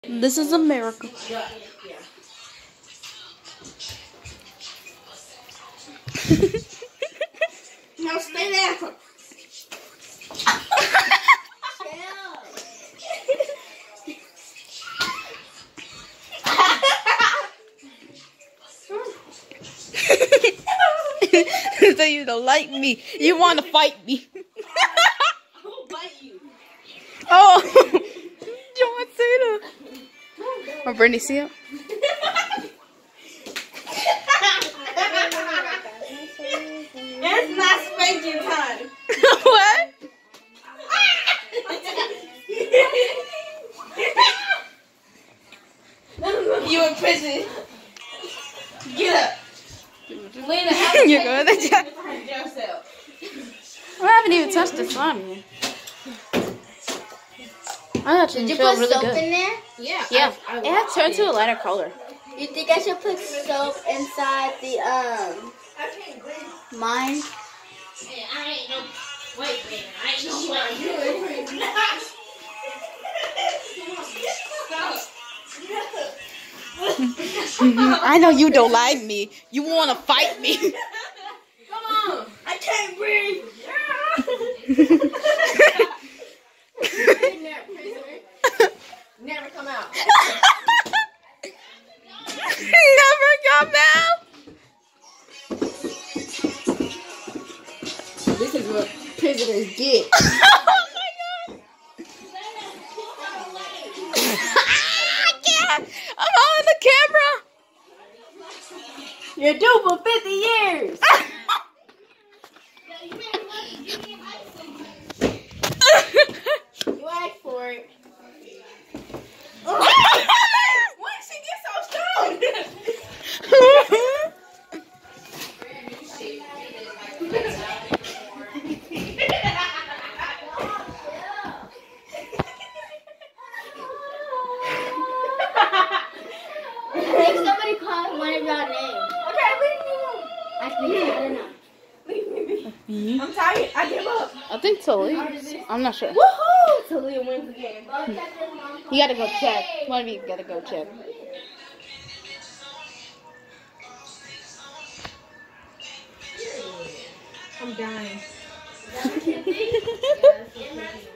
This is America. No, stay there. So you don't like me. You want to fight me. I will bite you. Oh. You want to say that? Oh, Brittany, see it? It's not spanking time. What? You in prison. Get up. Lena, You're going to jail. jail cell. I haven't even touched the slime yet. I actually Did you feel put really soap good. in there? Yeah. Yeah, it had turned to a lighter color. You think I should put soap inside the mine? Hey, I ain't no. Wait, man. I ain't no way. I know you don't like me. You want to fight me. Come on. I can't breathe. Never come out. Never come out. This is what prisoners get. Oh my god. I can't. I'm on the camera. You're due for 50 years. You asked for it. When did she get so strong? Make somebody call one of your names. Okay, leave me alone. I don't know. Leave me be. I'm tired. I give up. I think Talia. I'm not sure. Woohoo! Talia wins again. You gotta go check. One of you gotta go check. I'm dying.